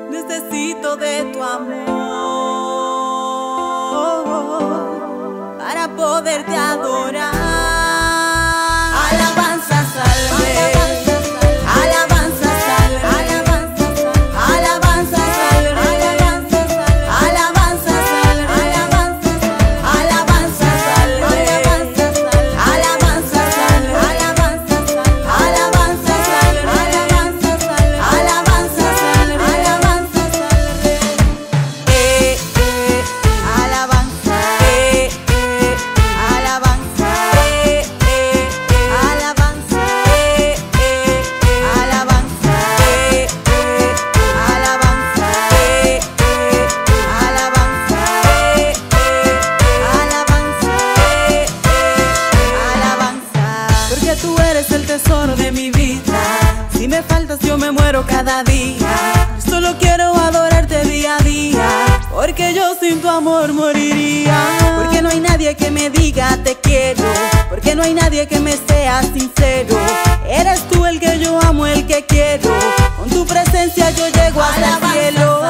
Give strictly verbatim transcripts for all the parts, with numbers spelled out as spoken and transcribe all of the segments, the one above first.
Necesito de tu amor para poderte adorar. Alabanza salve, alabanza salve, alabanza salve, alabanza salve, alabanza salve, alabanza salve, alabanza salve, alabanza salve, alabanza salve, alabanza salve, alabanza salve. Eh, eh, alabanza, eh, eh, alabanza, eh, eh, alabanza, eh, eh, alabanza, eh, eh, alabanza, eh, eh, alabanza, eh, eh, alabanza, eh, eh, alabanza. Porque tú eres el tesoro de mi vida. Si me faltas yo me muero cada día. Solo quiero adorarte día a día, porque yo sin tu amor moriría. Porque no hay nadie que me diga te quiero, porque no hay nadie que me sea sincero. Eres tú el que yo amo, el que quiero. Con tu presencia yo llego hasta el cielo.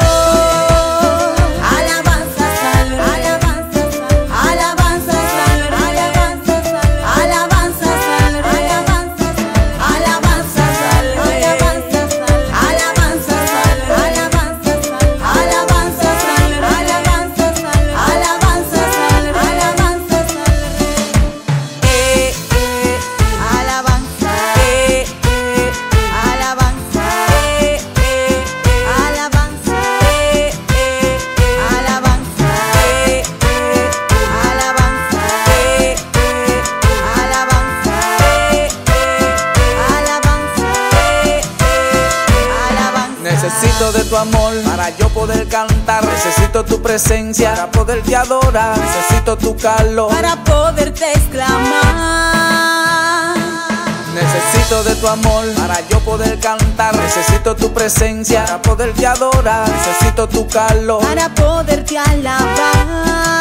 Alabanza salve, alabanza salve, alabanza salve, alabanza salve, alabanza salve, alabanza salve, alabanza salve, alabanza salve, alabanza salve, alabanza salve, alabanza salve, alabanza salve, alabanza salve, alabanza salve. Eh, eh, alabanza, eh, eh, alabanza, eh, eh, alabanza, eh, eh, alabanza, eh, eh, alabanza, eh, eh, alabanza, eh, eh, alabanza, eh, eh, alabanza. Necesito de tu amor para yo poder cantar. Necesito tu presencia para poderte adorar. Necesito tu calor Para poderte exclamar. Necesito de tu amor para yo poder cantar. Necesito tu presencia para poderte adorar. Necesito tu calor Para poderte alabar.